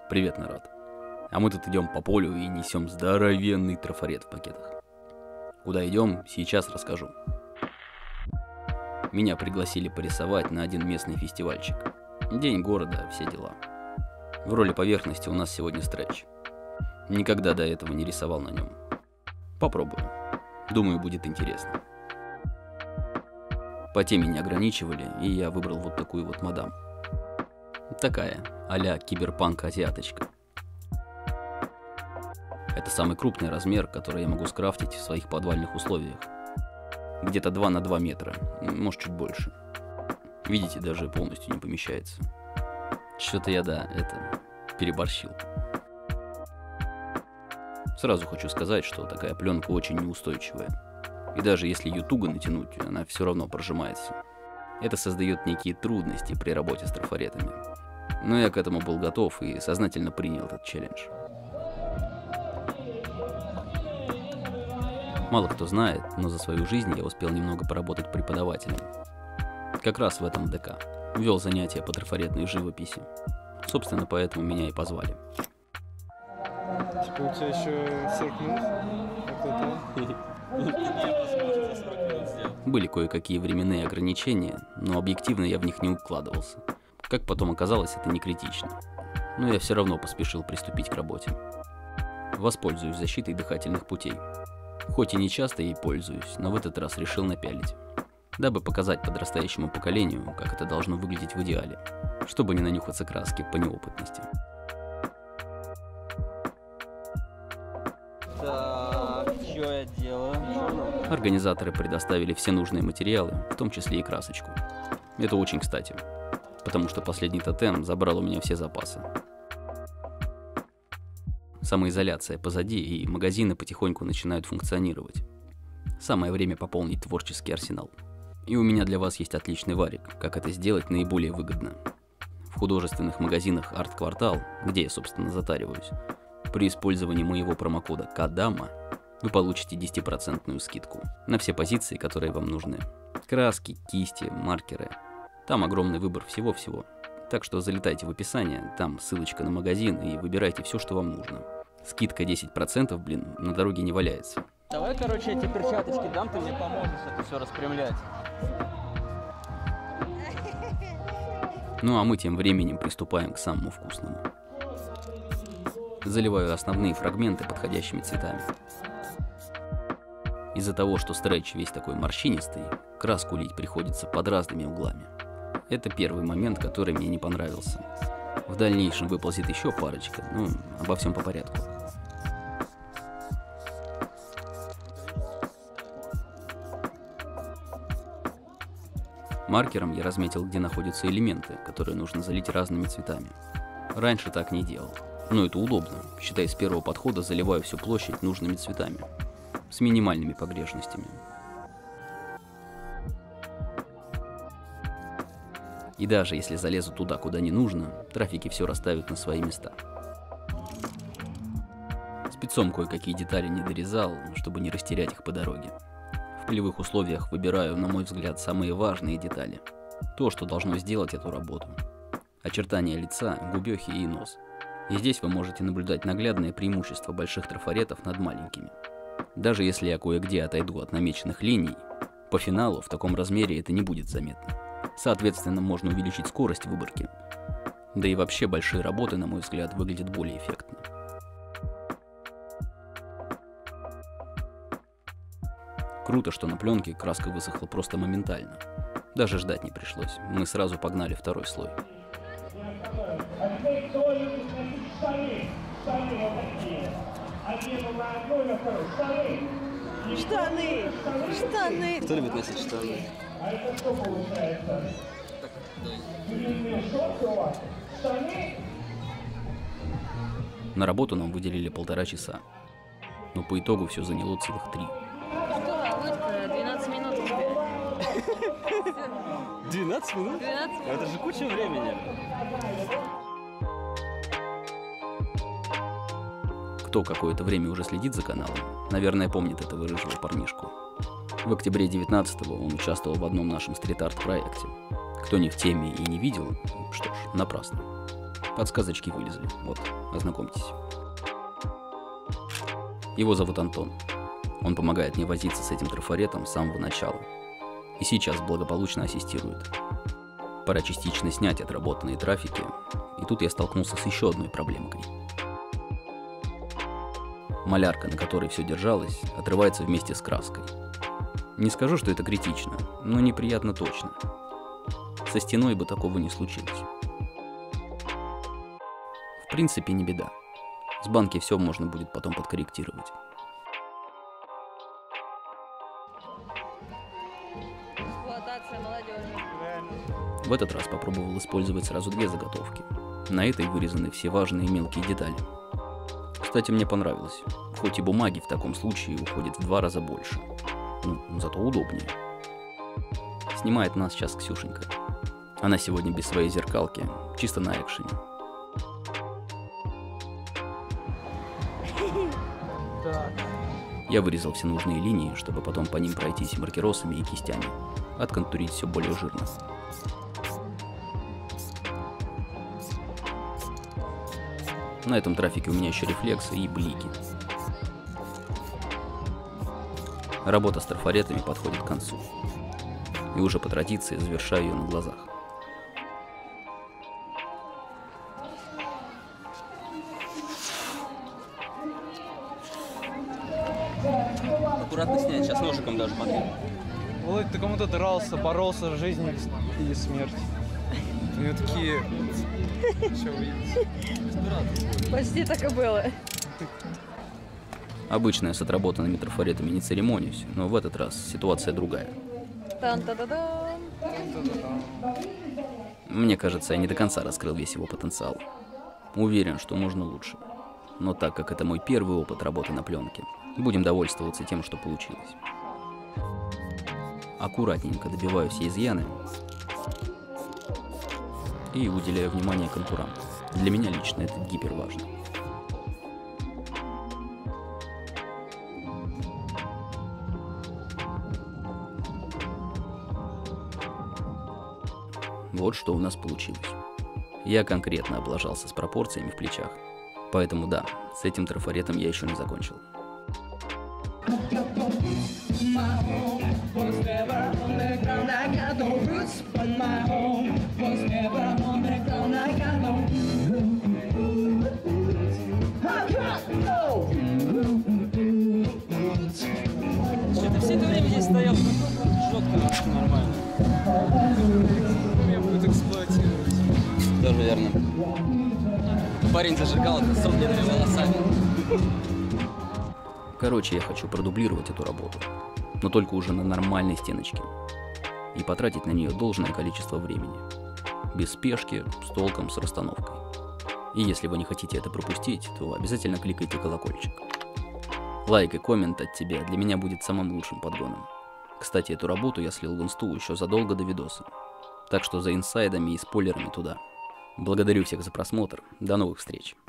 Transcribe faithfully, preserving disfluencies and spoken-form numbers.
Привет, народ. А мы тут идем по полю и несем здоровенный трафарет в пакетах. Куда идем, сейчас расскажу. Меня пригласили порисовать на один местный фестивальчик. День города, все дела. В роли поверхности у нас сегодня стретч. Никогда до этого не рисовал на нем. Попробую. Думаю, будет интересно. По теме не ограничивали, и я выбрал вот такую вот мадам. Такая, а-ля киберпанк-азиаточка. Это самый крупный размер, который я могу скрафтить в своих подвальных условиях. Где-то два на два метра, может чуть больше. Видите, даже полностью не помещается. Что-то я, да, это, переборщил. Сразу хочу сказать, что такая пленка очень неустойчивая. И даже если ее туго натянуть, она все равно прожимается. Это создает некие трудности при работе с трафаретами. Но я к этому был готов и сознательно принял этот челлендж. Мало кто знает, но за свою жизнь я успел немного поработать преподавателем. Как раз в этом ДК. Вел занятия по трафаретной живописи. Собственно, поэтому меня и позвали. Типа у тебя еще сорок минут? Были кое-какие временные ограничения, но объективно я в них не укладывался. Как потом оказалось, это не критично. Но я все равно поспешил приступить к работе. Воспользуюсь защитой дыхательных путей. Хоть и не часто ей пользуюсь, но в этот раз решил напялить. Дабы показать подрастающему поколению, как это должно выглядеть в идеале. Чтобы не нанюхаться краски по неопытности. Так, что я делаю? Организаторы предоставили все нужные материалы, в том числе и красочку. Это очень кстати, потому что последний тотем забрал у меня все запасы. Самоизоляция позади, и магазины потихоньку начинают функционировать. Самое время пополнить творческий арсенал. И у меня для вас есть отличный варик, как это сделать наиболее выгодно. В художественных магазинах Арт-Квартал, где я, собственно, затариваюсь, при использовании моего промокода КАДАМА вы получите десятипроцентную скидку на все позиции, которые вам нужны. Краски, кисти, маркеры. Там огромный выбор всего-всего. Так что залетайте в описание, там ссылочка на магазин, и выбирайте все, что вам нужно. Скидка десять процентов, блин, на дороге не валяется. Давай, короче, эти перчаточки дам, ты мне поможешь это все распрямлять. Ну а мы тем временем приступаем к самому вкусному. Заливаю основные фрагменты подходящими цветами. Из-за того, что стретч весь такой морщинистый, краску лить приходится под разными углами. Это первый момент, который мне не понравился. В дальнейшем выползет еще парочка, ну, обо всем по порядку. Маркером я разметил, где находятся элементы, которые нужно залить разными цветами. Раньше так не делал, но это удобно. Считай, с первого подхода заливаю всю площадь нужными цветами, с минимальными погрешностями. И даже если залезу туда, куда не нужно, трафики все расставят на свои места. Спецом кое-какие детали не дорезал, чтобы не растерять их по дороге. В полевых условиях выбираю, на мой взгляд, самые важные детали. То, что должно сделать эту работу. Очертания лица, губёхи и нос. И здесь вы можете наблюдать наглядное преимущество больших трафаретов над маленькими. Даже если я кое-где отойду от намеченных линий, по финалу в таком размере это не будет заметно. Соответственно, можно увеличить скорость выборки. Да и вообще большие работы, на мой взгляд, выглядят более эффектно. Круто, что на пленке краска высохла просто моментально. Даже ждать не пришлось. Мы сразу погнали второй слой. Штаны! Штаны! Кто любит носить штаны? На работу нам выделили полтора часа. Но по итогу все заняло целых три. Что, Володька, двенадцать минут у тебя. двенадцать минут? двенадцать минут. Это же куча времени. Кто какое-то время уже следит за каналом, наверное, помнит этого рыжего парнишку. В октябре девятнадцатого он участвовал в одном нашем стрит-арт проекте. Кто не в теме и не видел, что ж, напрасно. Подсказочки вылезли. Вот, ознакомьтесь. Его зовут Антон. Он помогает мне возиться с этим трафаретом с самого начала. И сейчас благополучно ассистирует. Пора частично снять отработанные трафики, и тут я столкнулся с еще одной проблемкой. Малярка, на которой все держалось, отрывается вместе с краской. Не скажу, что это критично, но неприятно точно. Со стеной бы такого не случилось. В принципе, не беда. С банки все можно будет потом подкорректировать. Эксплуатация молодежи. В этот раз попробовал использовать сразу две заготовки. На этой вырезаны все важные мелкие детали. Кстати, мне понравилось. Хоть и бумаги в таком случае уходит в два раза больше. Ну, зато удобнее. Снимает нас сейчас Ксюшенька. Она сегодня без своей зеркалки, чисто на экшене. Я вырезал все нужные линии, чтобы потом по ним пройтись маркеросами и кистями. Отконтурить все более жирно. На этом трафике у меня еще рефлексы и блики. Работа с трафаретами подходит к концу. И уже по традиции завершаю ее на глазах. Аккуратно снять, сейчас ножиком даже потребует. Володь, ты кому-то дрался, боролся с жизнью или смертью. У него такие... Что вы видите? Почти так и было. Обычно я с отработанными трафаретами не церемонюсь, но в этот раз ситуация другая. Тан-та-да-дан. Мне кажется, я не до конца раскрыл весь его потенциал. Уверен, что можно лучше. Но так как это мой первый опыт работы на пленке, будем довольствоваться тем, что получилось. Аккуратненько добиваю все изъяны и уделяю внимание контурам. Для меня лично это гиперважно. Вот что у нас получилось. Я конкретно облажался с пропорциями в плечах. Поэтому да, с этим трафаретом я еще не закончил. Что-то все это время здесь стоял, четко, нормально. Меня будут эксплуатировать. Тоже верно. Парень зажигал с рубленными волосами. Короче, я хочу продублировать эту работу, но только уже на нормальной стеночке. И потратить на нее должное количество времени. Без спешки, с толком, с расстановкой. И если вы не хотите это пропустить, то обязательно кликайте колокольчик. Лайк и коммент от тебя для меня будет самым лучшим подгоном. Кстати, эту работу я слил в инсту еще задолго до видоса. Так что за инсайдами и спойлерами туда. Благодарю всех за просмотр. До новых встреч.